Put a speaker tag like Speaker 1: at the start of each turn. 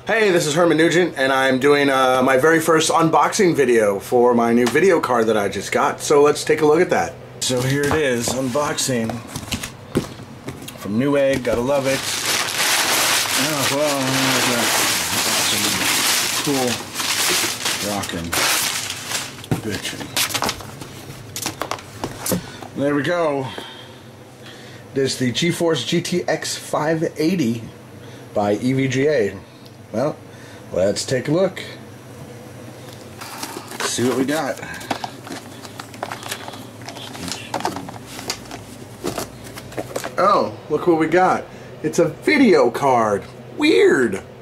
Speaker 1: Hey, this is Herman Nugent, and I'm doing my very first unboxing video for my new video card that I just got. So let's take a look at that. So here it is, unboxing from Newegg. Gotta love it. Oh, well, awesome, cool, rockin', bitchin'. There we go. There's the GeForce GTX 580 by EVGA. Well, let's take a look. See what we got. Oh, look what we got. It's a video card. Weird.